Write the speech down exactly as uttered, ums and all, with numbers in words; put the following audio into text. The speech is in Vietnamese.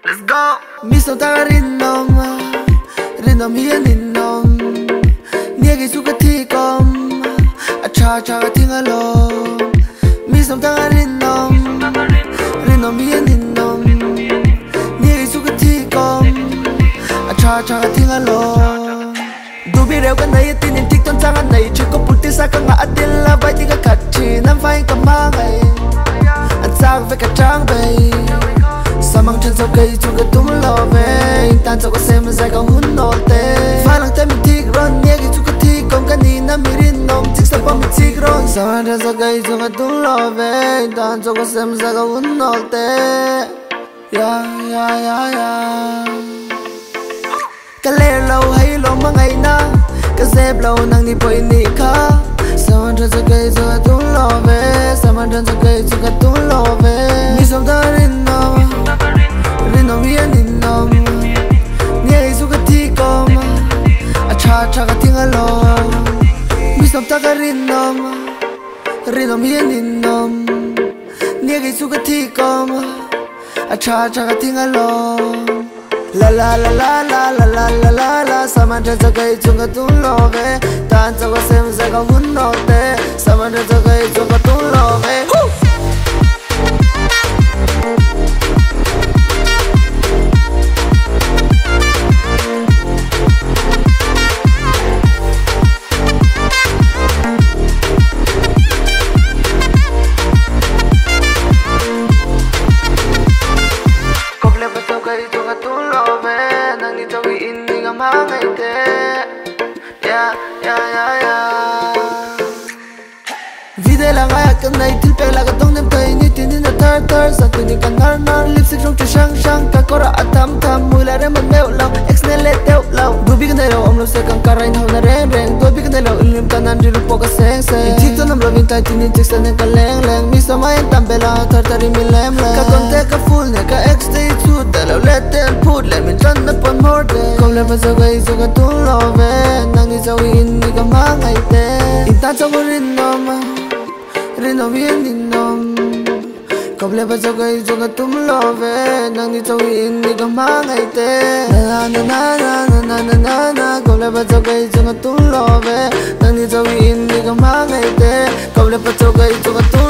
Let's go. Mi so ta rinom, rinom hi rinom. Nia gi su ka thi kom, a cha cha ka thing along. Mi so ta rinom, rinom hi rinom. Nia gi su ka thi kom, a cha cha ka thing along. Du bi reu ka nai tin in tik ton chang an nai chu ko puti sa ka nga atil la vai ti ka khat chi nam vai ka ma ngai. An sang ve ka chang bay. Samang chân sau cây chung cái tung lo về tan cho có xem dài còn hun nọ tê pha lăng tay mình thích ron nhé cái chung cái thi còn cái ní nam mirin nông thích sao bao mình thích ron samang chân sau cây chung cái tung lo về tan cho có xem dài còn hun nọ tê ya ya ya ya cái lê lâu hay lâu mà ngày na cái dép lâu năng đi bơi đi khá samang chân sau cây chung cái tung lo về samang chân sau cây chung cái tung lo về mi sông ta rin nông rinom hi rinom nia su ka thi kom a cha cha ka ting along mi som ta ka rinom rinom hi rinom nia su ka thi kom a cha cha ka ting along la la la la la la la la la la saman cha kai chung ka tung lo ve tan cha ko sem za ka hun no te saman cha kai chung ka tung lo ve Vide la ngaya kan nai til pe la ka tong nem kai ni tin na tar tar sa tin ni kan nar nar lipstick rong chu shang shang ka kora atam tham mui la re man meu law ex ne le teu law du bi kan dai law om lo se kan karain hau na ren ren du bi kan dai law ilim kan nan ri po ka seng seng thi to nam loving tai tin ni tik sa ne ka leng leng mi sa mai tam be la tar tar mi lem lem ka kon te ka full ne ka ex stay chu da law let them put let me turn up on more day kom le pa so gai so ka tu lo ve nang ni so in ni ka ma ngai te in ta so rin no ma rinom hi rinom koble pa so kai so ka tum lo ve nang ni so in ni ka ma ngai te na na na na na na na na koble pa so kai so ka tum lo ve nang ni so in ni ka ma ngai te koble pa so kai so ka